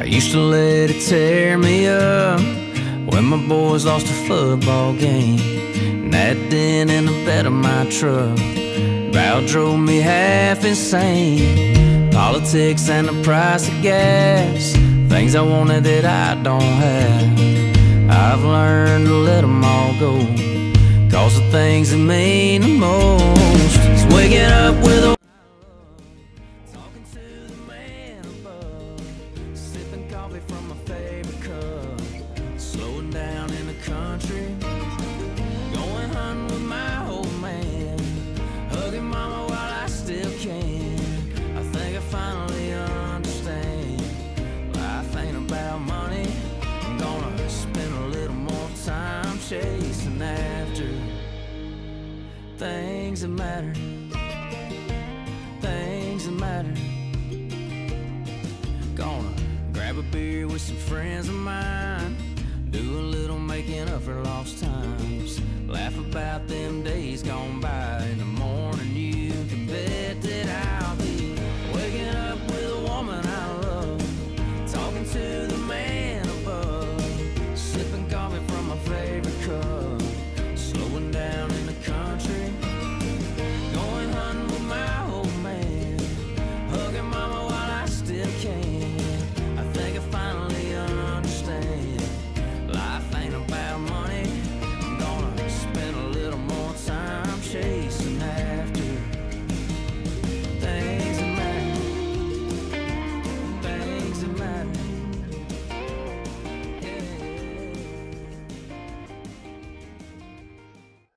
I used to let it tear me up when my boys lost a football game, and that dent in the bed of my truck about drove me half insane. Politics and the price of gas, things I wanted that I don't have. I've learned to let them all go, 'cause the things that mean the most is waking up with a talking to the man above, sipping coffee from my favorite cup, slowing down in the country, going hunting with my old man, hugging mama while I still can. I think I finally understand life ain't about money. I'm gonna spend a little more time chasing after things that matter, things that matter. Gonna grab a beer with some friends of mine, do a little making up for lost times, laugh about them days gone by. In the morning you can bet that